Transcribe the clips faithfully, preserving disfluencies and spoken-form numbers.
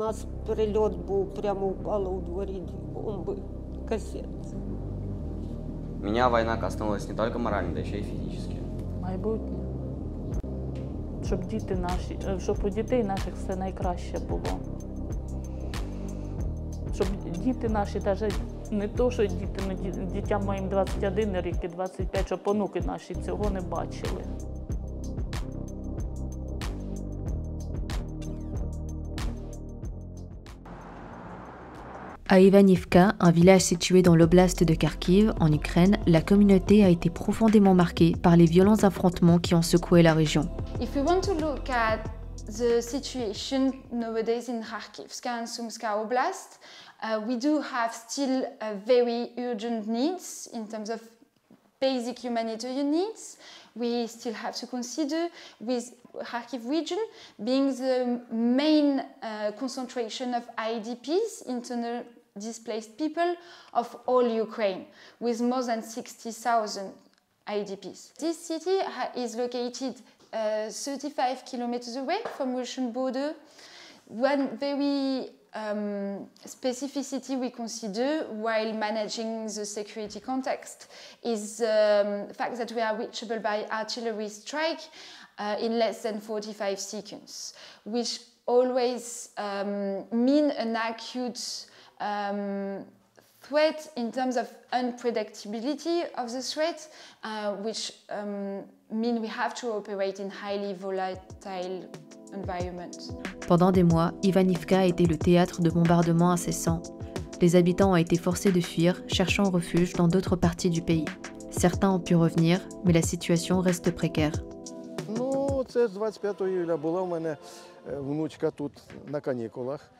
нас прильот був, прямо упало у дворі дві бомби, касети. Меня война коснулась не только морально, да еще и физически. Майбутнє. Щоб діти наші, щоб у дітей наших все найкраще було. Щоб діти наші, навіть не то, що діти, ну, дітям моїм двадцять один рік і двадцять п'ять, щоб онуки наші цього не бачили. À Ivanivka, un village situé dans l'oblast de Kharkiv, en Ukraine, la communauté a été profondément marquée par les violents affrontements qui ont secoué la région. If we want to look at the situation nowadays in Kharkivska and Sumska Oblast, uh, we do have still uh, very urgent needs in terms of basic humanitarian needs. We still have to consider with Kharkiv region being the main uh, concentration of I D Ps, internal displaced people of all Ukraine, with more than sixty thousand I D Ps. This city is located uh, thirty-five kilometers away from Russian border. One very um, specificity we consider while managing the security context is um, the fact that we are reachable by artillery strike uh, in less than forty-five seconds, which always um, mean an acute um, threat in terms of unpredictability of the threat, uh, which um, mean we have to operate in highly volatile environments. Pendant des mois, Ivanivka a été le théâtre de bombardements incessants. Les habitants ont été forcés de fuir, cherchant refuge dans d'autres parties du pays. Certains ont pu revenir, mais la situation reste précaire. Ну, це з двадцять п'ятого июля була в мене внучка тут на канікулах.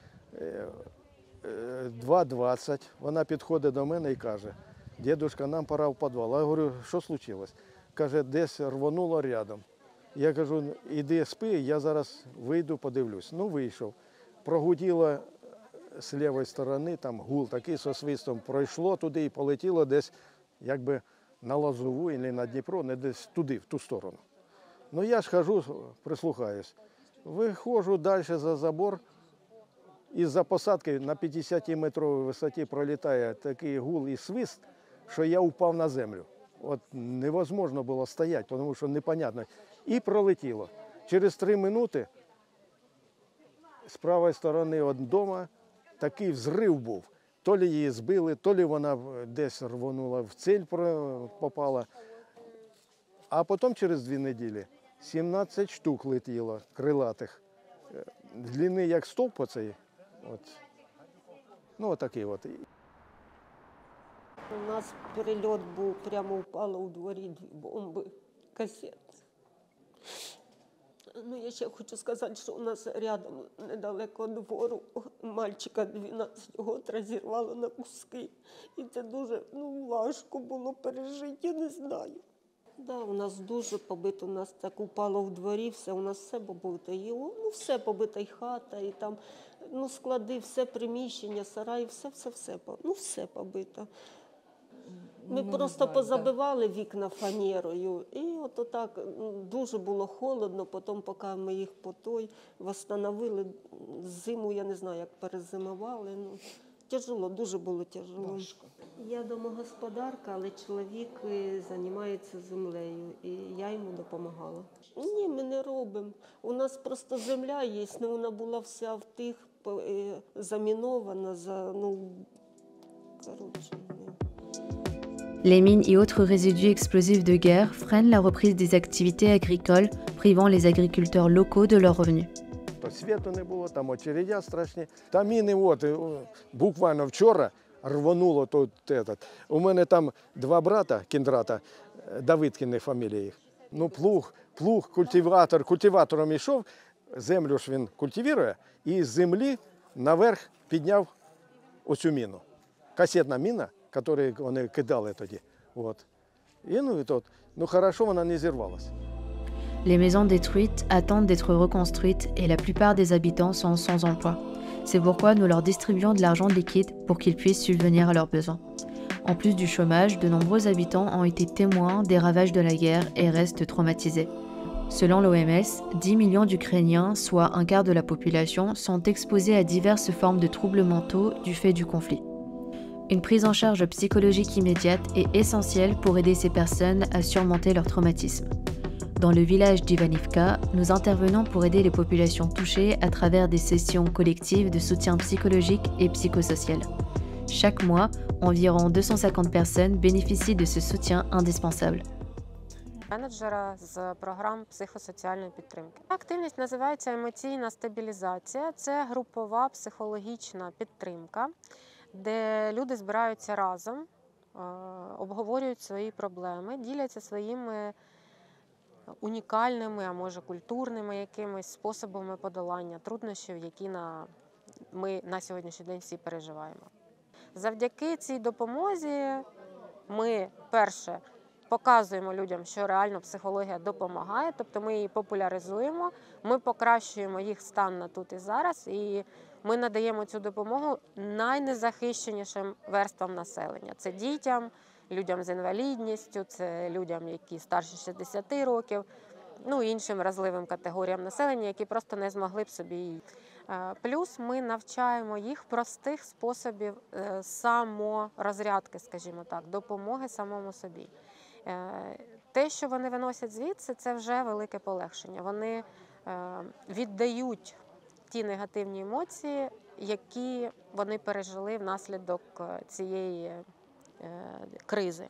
два двадцять, вона підходить до мене і каже: "Дідушка, нам пора в підвал". Я говорю: "Що случилось?" Каже: "Десь рвонуло рядом". Я кажу: "Іди спи, я зараз вийду, подивлюсь". Ну, вийшов. Прогуділо з лівої сторони, там гул такий зі свистом, пройшло туди і полетіло десь якби на Лозову або на Дніпро, не десь туди, в ту сторону. Ну, я ж хожу, прислухаюсь. Виходжу далі за забор, із-за посадки на п'ятдесятиметровій висоті пролітає такий гул і свист, що я упав на землю. От невозможно було стояти, тому що непонятно. І пролетіло. Через три минути з правої сторони від дому такий взрив був. То ли її збили, то ли вона десь рвонула, в ціль попала. А потім через дві неділі сімнадцять штук летіло, крилатих. Длини як стовп оцей. От. Ну, отакий от. У нас прильот був, прямо упало у дворі дві бомби, касети. Ну, я ще хочу сказати, що у нас рядом, недалеко двору, мальчика дванадцять років розірвало на куски. І це дуже ну, важко було пережити, я не знаю. Да, у нас дуже побито, у нас так упало в дворі, все, у нас все побито. І, ну, все побито, і хата, і там, ну, склади, все приміщення, сараї, все-все-все, ну, все побито. Ми ну, просто знаю, позабивали да. вікна фанерою, і от отак дуже було холодно, потім, поки ми їх по той встановили, зиму, я не знаю, як перезимували, ну, тяжело, дуже було тяжело. Важко. Я домогосподарка, але чоловік займається землею, і я йому допомагала. Ні, ми не робимо. У нас просто земля є, але вона була вся в тих, замінована, за, ну, коротше. Les mines et autres résidus explosifs de guerre freinent la reprise des activités agricoles, privant les agriculteurs locaux de leurs revenus. Світу не було, там очередя страшні. Там міни, от, буквально вчора рвонуло тут. Этот. У мене там два брата, кіндрата, Давидкіни фамілія їх. Ну, плуг, плуг, культиватор, культиватором йшов, землю ж він культивує, і з землі наверх підняв оцю міну. Касетна міна, яку вони кидали тоді. От. І ну, і тут, ну, хорошо, вона не зірвалася. Les maisons détruites attendent d'être reconstruites et la plupart des habitants sont sans emploi. C'est pourquoi nous leur distribuons de l'argent liquide pour qu'ils puissent subvenir à leurs besoins. En plus du chômage, de nombreux habitants ont été témoins des ravages de la guerre et restent traumatisés. Selon l'O M S, dix millions d'Ukrainiens, soit un quart de la population, sont exposés à diverses formes de troubles mentaux du fait du conflit. Une prise en charge psychologique immédiate est essentielle pour aider ces personnes à surmonter leur traumatisme. Dans le village d'Ivanivka, nous intervenons pour aider les populations touchées à travers des sessions collectives de soutien psychologique et psychosocial. Chaque mois, environ deux cent cinquante personnes bénéficient de ce soutien indispensable. Менеджера з програм психосоціальної підтримки. Активність називається емоційна стабілізація. Це групова психологічна підтримка, де люди збираються разом, обговорюють свої проблеми, діляться своїми унікальними, а може культурними якимись способами подолання труднощів, які на, ми на сьогоднішній день всі переживаємо. Завдяки цій допомозі ми, перше, показуємо людям, що реально психологія допомагає, тобто ми її популяризуємо, ми покращуємо їх стан на тут і зараз, і ми надаємо цю допомогу найнезахищенішим верствам населення. Це дітям, людям з інвалідністю, це людям, які старше шістдесяти років, ну і іншим вразливим категоріям населення, які просто не змогли б собі її. Плюс ми навчаємо їх простих способів саморозрядки, скажімо так, допомоги самому собі. Те, що вони виносять звідси, це вже велике полегшення. Вони віддають ті негативні емоції, які вони пережили внаслідок цієї кризи.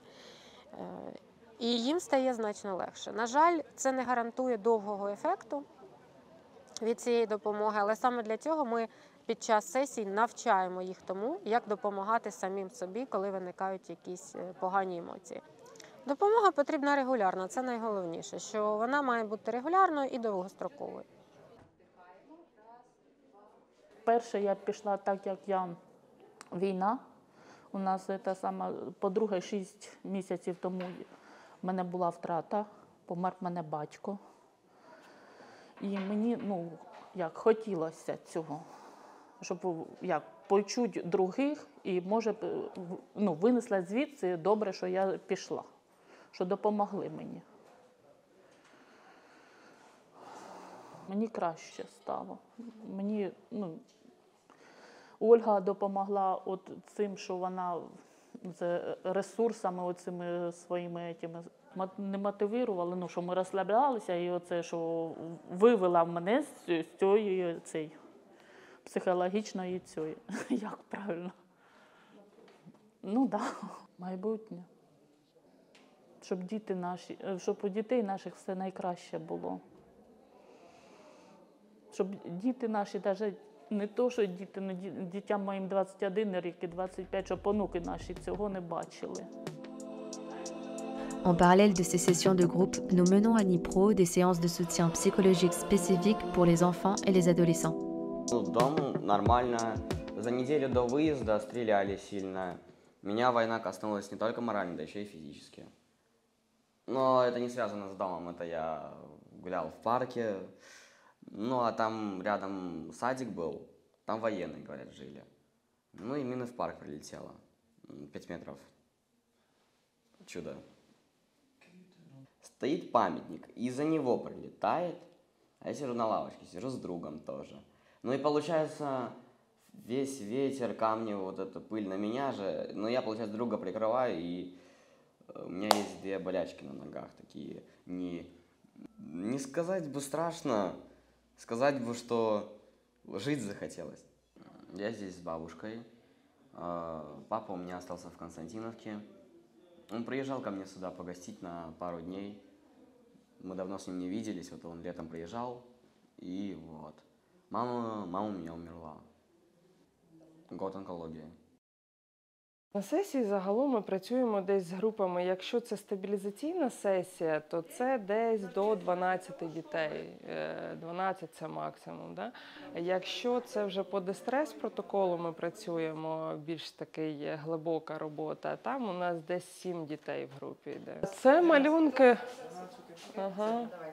І їм стає значно легше. На жаль, це не гарантує довгого ефекту від цієї допомоги, але саме для цього ми під час сесій навчаємо їх тому, як допомагати самим собі, коли виникають якісь погані емоції. Допомога потрібна регулярно, це найголовніше, що вона має бути регулярною і довгостроковою. Перше я пішла так, як я війна. У нас це саме, по-друге, шість місяців тому в мене була втрата, помер мене батько. І мені, ну, як хотілося цього, щоб як почути других і, може, ну, винесла звідси, добре, що я пішла, що допомогли мені. Мені краще стало. Мені, ну, Ольга допомогла от цим, що вона з ресурсами оцими своїми тими, не мотивувала, ну, що ми розслаблялися, і оце, що вивела мене з цієї цієї психологічної цієї, як правильно. Ну так, да. Майбутнє. Щоб діти наші, щоб у дітей наших все найкраще було. Щоб діти наші, навіть не то, що діти, ну, дітям моїм двадцять один рік і двадцять п'ять, щоб онуки наші цього не бачили. En parallèle de ces sessions de groupe, nous menons à Dnipro des séances de soutien psychologique spécifiques pour les enfants et les adolescents. Дом нормально. За неделю до выезда стреляли сильно. Меня война коснулась не только морально, да еще и физически. Но это не связано с домом, это я гулял в парке. Ну, а там рядом садик был, там военные, говорят, жили. Ну, и мина в парк прилетела. Пять метров. Чудо. Стоит памятник, из-за него прилетает, а я сижу на лавочке, сижу с другом тоже. Ну и получается, весь ветер, камни, вот эта пыль на меня же, но я, получается, друга прикрываю, и у меня есть две болячки на ногах, такие, не, не сказать бы страшно, сказать бы, что жить захотелось. Я здесь с бабушкой, папа у меня остался в Константиновке. Он приезжал ко мне сюда погостить на пару дней. Мы давно с ним не виделись, вот он летом приезжал, и вот. Мама, мама у меня умерла. Год онкології. На сесії загалом ми працюємо десь з групами. Якщо це стабілізаційна сесія, то це десь до дванадцяти дітей. дванадцять – це максимум. Да? Якщо це вже по дистрес-протоколу ми працюємо, більш такий глибока робота, там у нас десь сім дітей в групі йде. Це малюнки. Ага.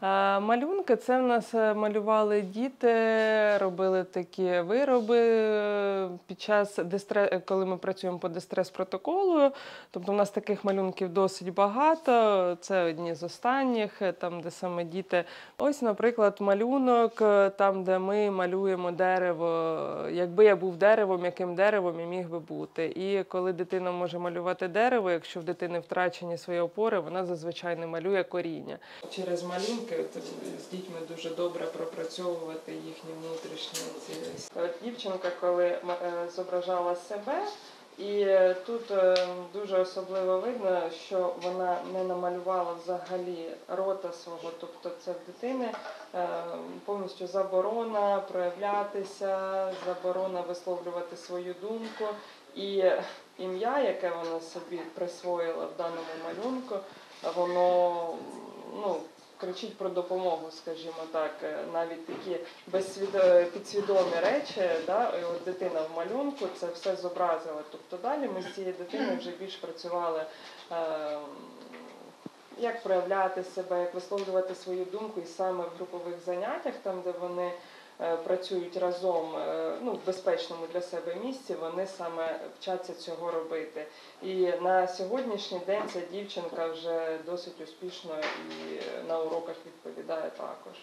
Е, Малюнки це в нас е, малювали діти, робили такі вироби е, під час дистре... коли ми працюємо по дистрес-протоколу. Тобто в нас таких малюнків досить багато. Це одні з останніх, е, там, де саме діти. Ось, наприклад, малюнок, е, там, де ми малюємо дерево. Якби я був деревом, яким деревом я міг би бути. І коли дитина може малювати дерево, якщо в дитини втрачені свої опори, вона зазвичай не малює коріння. Через малюнки з дітьми дуже добре пропрацьовувати їхні внутрішні цілісті. От дівчинка, коли зображала себе, і тут дуже особливо видно, що вона не намалювала взагалі рота свого, тобто це в дитини повністю заборона проявлятися, заборона висловлювати свою думку. І ім'я, яке вона собі присвоїла в даному малюнку, воно, ну, кричить про допомогу, скажімо так, навіть такі безсвідо... підсвідомі речі, да? І от дитина в малюнку це все зобразила. Тобто далі ми з цією дитиною вже більш працювали, е... як проявляти себе, як висловлювати свою думку, і саме в групових заняттях, там, де вони працюють разом, ну, в безпечному для себе місці, вони саме вчаться цього робити. І на сьогоднішній день ця дівчинка вже досить успішно і на уроках відповідає також.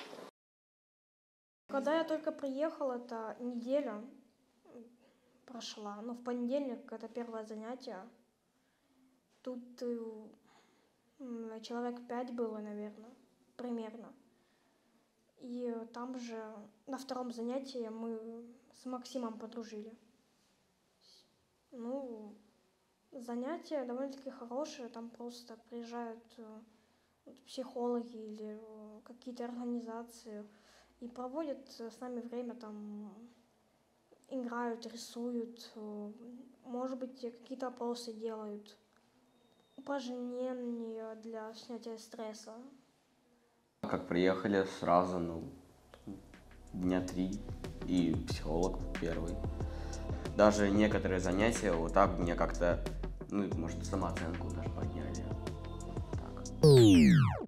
Когда я только приехала, это неделя прошла. Ну, в понедельник это первое занятие. Тут э, человек пять было, наверное, примерно. И там же на втором занятии мы с Максимом подружили. Ну, занятия довольно-таки хорошие, там просто приезжают психологи или какие-то организации и проводят с нами время, там играют, рисуют, может быть, какие-то опросы делают, упражнения для снятия стресса. Как приехали, сразу, ну, дня три, и психолог первый. Даже некоторые занятия вот так мне как-то, ну, может, самооценку даже подняли. Так.